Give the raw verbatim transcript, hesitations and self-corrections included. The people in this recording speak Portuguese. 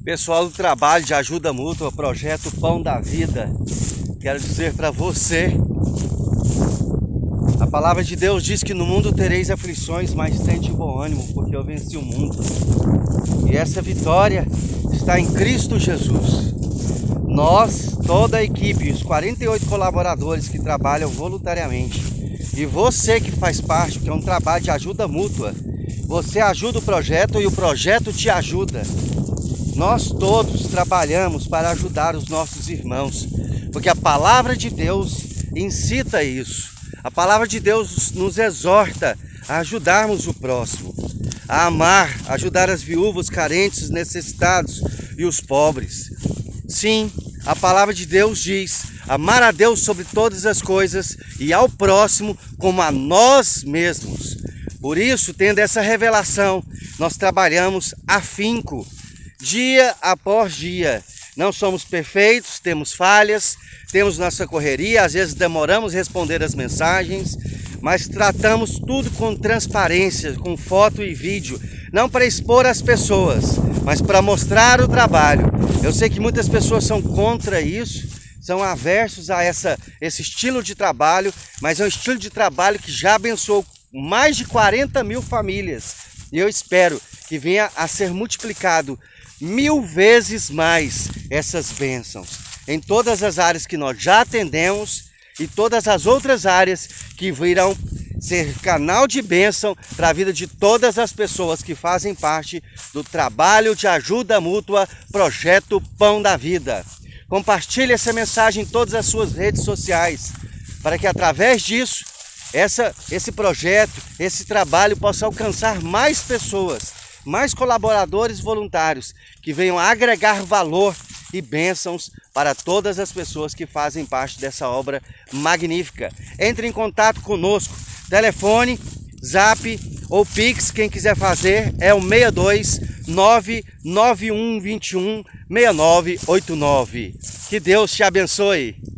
Pessoal do trabalho de ajuda mútua, projeto Pão da Vida, quero dizer para você, a palavra de Deus diz que no mundo tereis aflições, mas tende bom ânimo, porque eu venci o mundo. E essa vitória está em Cristo Jesus. Nós, toda a equipe, os quarenta e oito colaboradores que trabalham voluntariamente, e você que faz parte, que é um trabalho de ajuda mútua, você ajuda o projeto e o projeto te ajuda. Nós todos trabalhamos para ajudar os nossos irmãos, porque a palavra de Deus incita isso. A palavra de Deus nos exorta a ajudarmos o próximo, a amar, ajudar as viúvas, carentes, os necessitados e os pobres. Sim, a palavra de Deus diz: amar a Deus sobre todas as coisas e ao próximo como a nós mesmos. Por isso, tendo essa revelação, nós trabalhamos afinco, dia após dia. Não somos perfeitos, temos falhas, temos nossa correria, às vezes demoramos a responder as mensagens, mas tratamos tudo com transparência, com foto e vídeo, não para expor as pessoas, mas para mostrar o trabalho. Eu sei que muitas pessoas são contra isso, são aversos a essa, esse estilo de trabalho, mas é um estilo de trabalho que já abençoou mais de quarenta mil famílias, e eu espero que venha a ser multiplicado mil vezes mais essas bênçãos em todas as áreas que nós já atendemos e todas as outras áreas que virão ser canal de bênção para a vida de todas as pessoas que fazem parte do trabalho de ajuda mútua Projeto Pão da Vida. Compartilhe essa mensagem em todas as suas redes sociais, para que através disso, essa, esse projeto, esse trabalho possa alcançar mais pessoas, mais colaboradores voluntários que venham agregar valor e bênçãos para todas as pessoas que fazem parte dessa obra magnífica. Entre em contato conosco, telefone, zap ou pix, quem quiser fazer é o seis dois nove nove um dois um seis nove oito nove. Que Deus te abençoe.